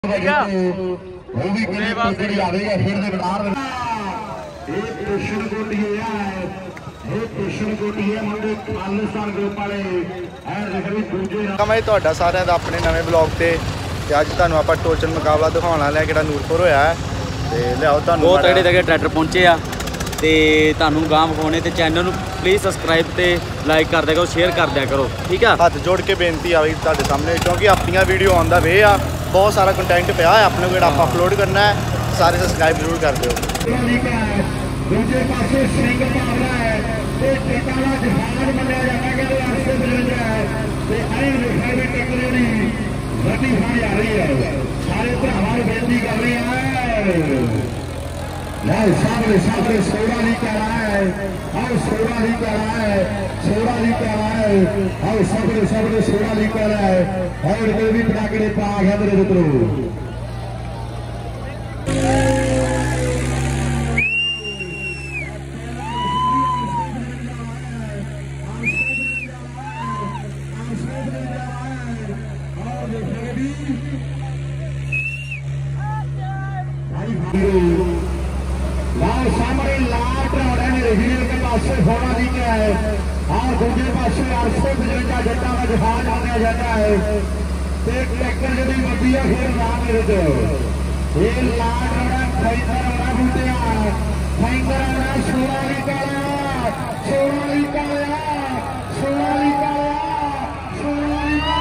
वो भी जी आएगा फिर बना ਤੁਹਾਡਾ ਸਾਰਿਆਂ ਦਾ ਆਪਣੇ ਨਵੇਂ ਬਲੌਗ ਤੇ ਅੱਜ ਤੁਹਾਨੂੰ ਆਪਾਂ ਟੋਚਨ ਮੁਕਾਬਲਾ ਦਿਖਾਉਣ ਵਾਲੇ ਆ ਕਿਹੜਾ ਨੂਰਪੁਰ ਹੋਇਆ ਹੈ ਤੇ ਲਿਆਓ ਤੁਹਾਨੂੰ ਬਹੁਤ ਤਗੜੇ ਤਗੜੇ ਟਰੈਕਟਰ ਪਹੁੰਚੇ ਆ ਤੇ ਤੁਹਾਨੂੰ ਗਾਂ ਵਿਖਾਉਣੇ ਤੇ ਚੈਨਲ ਨੂੰ ਪਲੀਜ਼ ਸਬਸਕ੍ਰਾਈਬ ਤੇ ਲਾਈਕ ਕਰ ਦਿਆ ਕਰੋ ਸ਼ੇਅਰ ਕਰ ਦਿਆ ਕਰੋ ਠੀਕ ਆ। ਹੱਥ ਜੋੜ ਕੇ ਬੇਨਤੀ ਆ ਵੀ ਤੁਹਾਡੇ ਸਾਹਮਣੇ ਕਿਉਂਕਿ ਆਪਣੀਆਂ ਵੀਡੀਓ ਆਉਂਦਾ ਵੇ ਆ बहुत सारा कंटेंट पे है अपने को आप अपलोड करना है सारे सब्सक्राइब जरूर कर दो। सामने सामने सोड़ा नहीं कह रहा है और सोड़ा नहीं कह रहा है सोड़ा नहीं कह रहा है और सामने सामने सोड़ा नहीं कह रहा है और कोई भी पटाखे पा गया मेरे मित्रों। सामने लाट और हीरे के पास होना नहीं क्या है और दूसरे पास 855 जट्टा का जहाज माना जाता है ट्रैक्टर जो वधी है फिर नाम मेरे ये लाट और फाइटर और बूटिया फाइटर और सोनालिका सोनालिका सोनालिका सोनालिका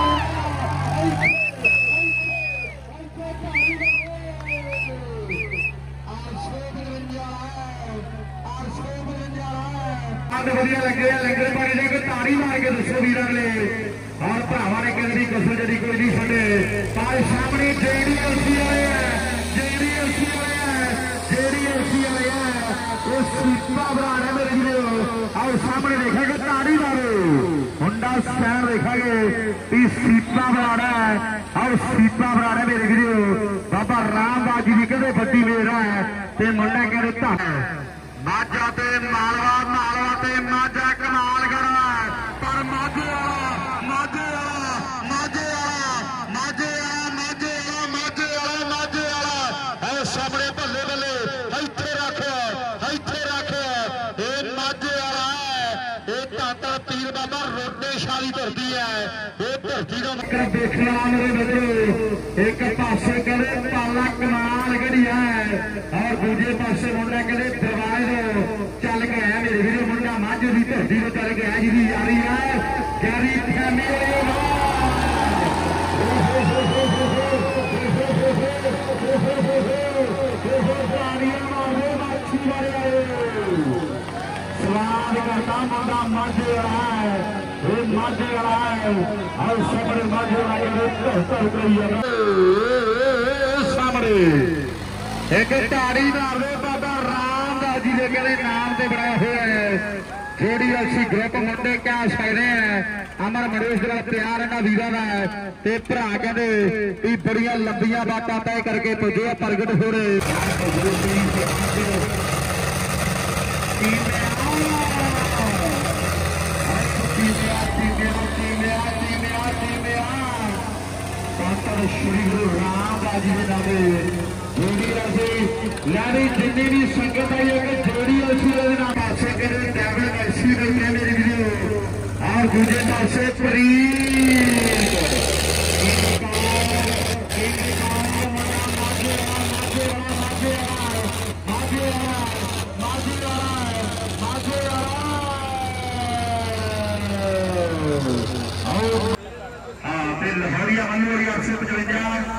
वधिया लगे लंगर पानी जाके तारी मार के दसो वीर ने और भरावां ने कहने की कसर जड़ी कोई नहीं छड्डे पर सामने जेडीएलसी वाले है जेडीएलसी वाले है जेडीएलसी वाले है वो सीपा भरा ने मेरे वीरो और सामने देखेगा तारी मारो होंडा स्टैंड देखेंगे कि सीपा भरा है और सीपा भरा ने मेरे वीरो बाबा रामबाग जी कहते बड़ी मेरा है ते मुंडा कहते धा माझा ते मालवा मालवा ते माझा कमाल करा पर माझे माझे माझे माझे माझे माझे माझे है सामने बल्ले बल्ले इत्थे रख ये माझे वाला है ये ताता पीर बाबा रोटे शाली धरती है ये धरती का देखना मेरे बच्चे एक पासे करे पाला कमाल करी है और दूजे पासे मुंडा करे चल के है मेरे वीडियो मुंडा माझे की धरती में चल के है जी जा रही है गहरी सवाल करता मुंडा माझे वाला है माझे वाला है और सबरे माझे वाले सामने एक ताड़ी मार दे बाबा रामदास जी के नाम से बनाया हुआ है जेडी एलसी ग्रुप मुंडे क्या सकते हैं अमर मरेश का प्यार इन्होंने वीरों का है ते भरा कहते भी बड़िया लंबिया बातें तय करके पुजे प्रगट हो रहे श्री गुरु रामदास जी के नामे यानी जितनी भी संगत आई है जोड़ी ऐसी पासे करे डेविल ऐसी रही है मेरी वीडियो और दूसरे पासे लहरिया मनोरी 855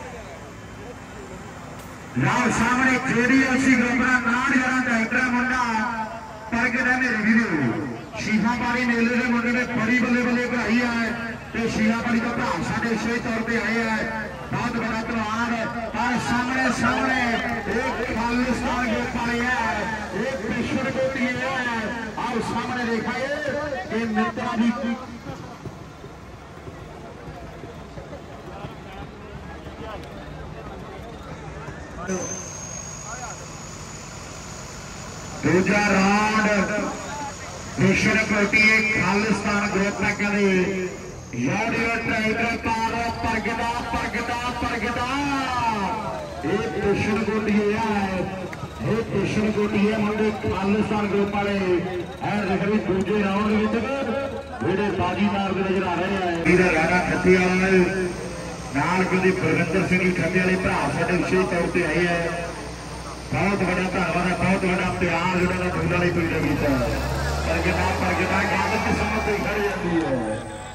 लाल सामने जेडीएलसी ग्रुप का नाम जरा डायरेक्टर मुंडा प्रगट है मेरे वीडियो शीहाबाड़ी मेले के मुंडे ने बड़ी बल्ले बल्ले कराई है तो शीहाबाड़ी का भरा साढ़े विशेष तौर पर आए हैं बहुत बड़ा त्योहार और सामने सामने एक खालिस्तान ग्रुप वाले है एक विश्व कोटि है और सामने देखा है मित्रा भी दूजा राउंड विश्व कोटि खालिस्तान ग्रुप का कहते ਯਾਰੀਓ ਟਰੈਕਟਰ ਪਾਰ ਪਰਗਦਾ ਪਰਗਦਾ ਪਰਗਦਾ ਇਹ ਕ੍ਰਿਸ਼ਨ ਗੋਡੀਏ ਆ ਇਹ ਕ੍ਰਿਸ਼ਨ ਗੋਡੀਏ ਮੁੰਡੇ ਖਾਲਿਸਤਾਨ ਗਰੁੱਪ ਵਾਲੇ ਐ ਰਗੜੀ ਦੂਜੇ ਰਾਉਂਡ ਵਿੱਚ ਜਿਹੜੇ ਬਾਜੀ ਮਾਰਦੇ ਨਜ਼ਰ ਆ ਰਹੇ ਆ ਇਹਦਾ ਰਾਣਾ ਖੱਤੀ ਵਾਲਾ ਨਾਲ ਕੋਈ ਬਲਵਿੰਦਰ ਸਿੰਘ ਖੱਤੇ ਵਾਲੇ ਭਰਾ ਸਾਡੇ ਵਿਸ਼ੇਸ਼ ਤੌਰ ਤੇ ਆਏ ਆ ਬਹੁਤ ਵੱਡਾ ਧੰਨਵਾਦ ਹੈ ਬਹੁਤ ਵੱਡਾ ਪਿਆਰ ਜਿਹੜਾ ਦਾ ਢੋਲਾ ਲਈ ਪਈ ਰਹੀ ਹੈ ਪਰਗਦਾ ਪਰਗਦਾ ਗੱਲ ਕਿਸਮਤ ਤੇ ਖੜ ਜਾਂਦੀ ਹੈ